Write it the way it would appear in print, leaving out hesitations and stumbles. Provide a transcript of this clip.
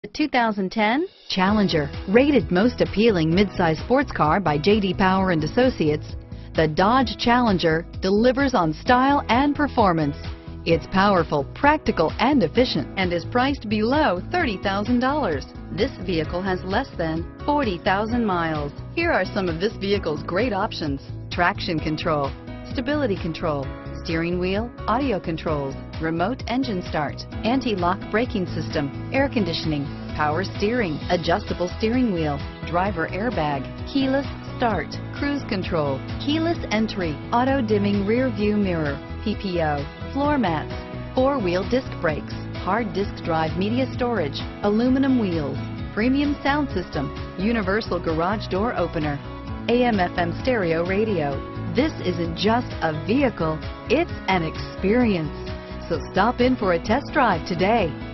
The 2010 Challenger, rated most appealing midsize sports car by J.D. Power and Associates, the Dodge Challenger delivers on style and performance. It's powerful, practical, and efficient, and is priced below $30,000. This vehicle has less than 40,000 miles. Here are some of this vehicle's great options: traction control, stability control, steering wheel audio controls, remote engine start, anti-lock braking system, air conditioning, power steering, adjustable steering wheel, driver airbag, keyless start, cruise control, keyless entry, auto dimming rear view mirror, PPO, floor mats, four-wheel disc brakes, hard disk drive media storage, aluminum wheels, premium sound system, universal garage door opener, AM/FM stereo radio. This isn't just a vehicle, it's an experience. So stop in for a test drive today.